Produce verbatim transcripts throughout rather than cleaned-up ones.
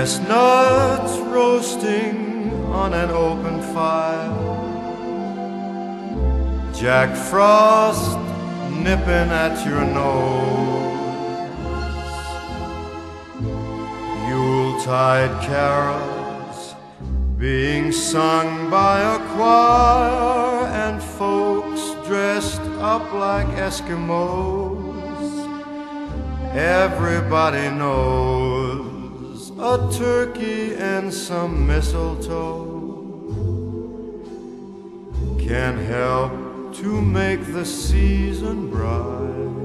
chestnuts roasting on an open fire, Jack Frost nipping at your nose, Yuletide carols being sung by a choir, and folks dressed up like Eskimos. Everybody knows a turkey and some mistletoe can help to make the season bright.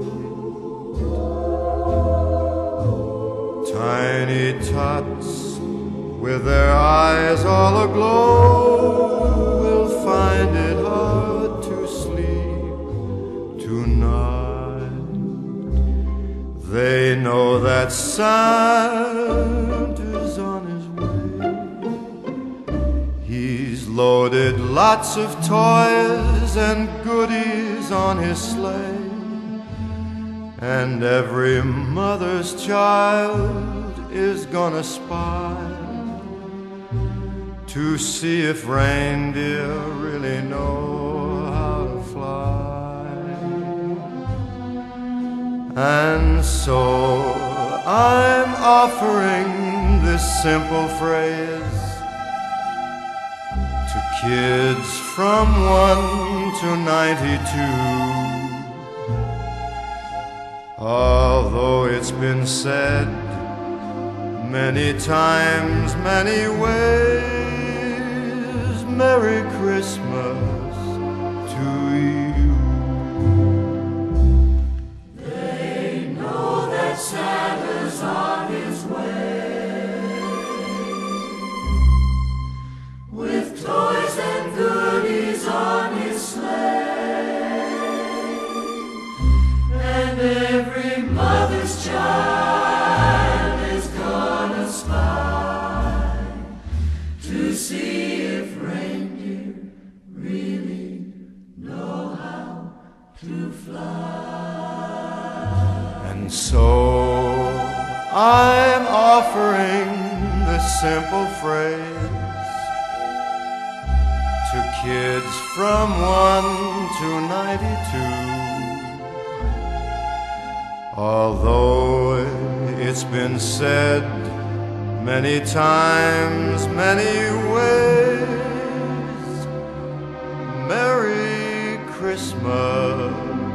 Tiny tots with their eyes all aglow will find it hard to sleep tonight. They know that Santa's on his way. He's loaded lots of toys and goodies on his sleigh, and every mother's child is gonna spy to see if reindeer really know how to fly. And so I'm offering this simple phrase to kids from one to ninety-two. Although it's been said many times, many ways, Merry Christmas to you. They know that Santa's on his way, with toys and goodies on his sleigh, and every mother's child is gonna spy to see if reindeer really know how to fly. And so I'm offering this simple phrase to kids from one to ninety-two. Although it's been said many times, many ways, Merry Christmas